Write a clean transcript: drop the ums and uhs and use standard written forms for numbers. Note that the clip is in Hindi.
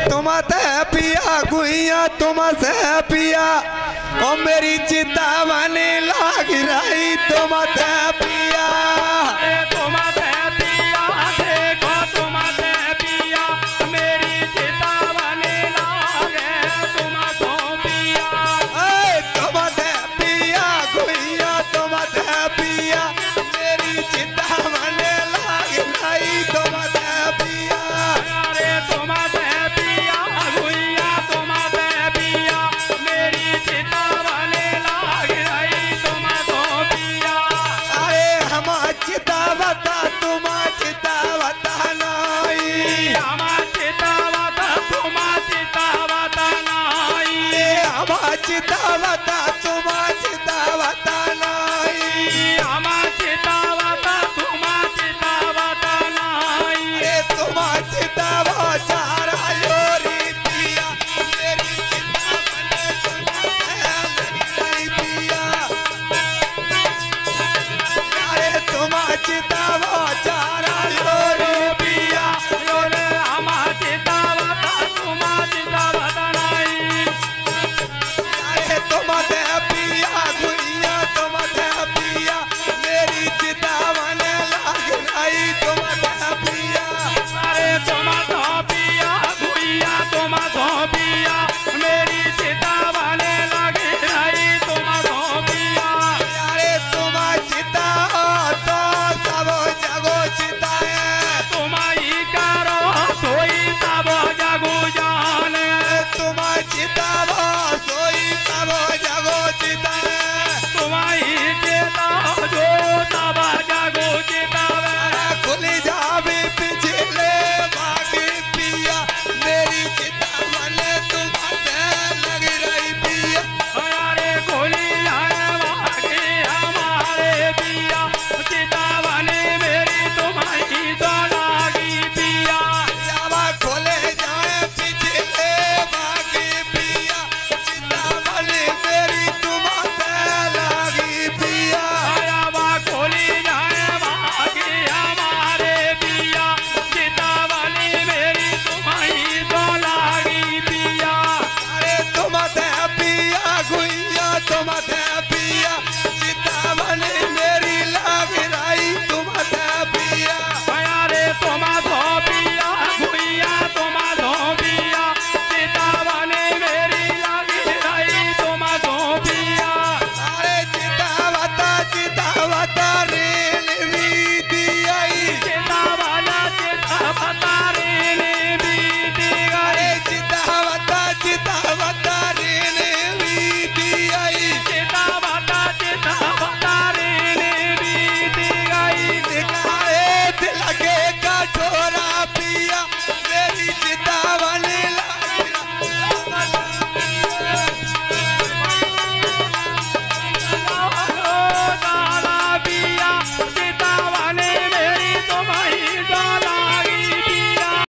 तुम ते पिया गुइया तुम से पिया ओ मेरी चिता बने लाग रही तुम ते पिया तुम ते पिया देखो तुम ते पिया मेरी चिता बने लागे तुम तो पिया तुम ते पिया गुइया तुम ते पिया मेरी चिता बने लाग रही तुम ते पिया अरे तुम ते पिया गुइया तुम ते पिया मेरी चिता बने लाग रही तुम तो पिया अरे हम चितावता तुम चितावता नहीं हम चितावता तुम चितावता नहीं हम चितावता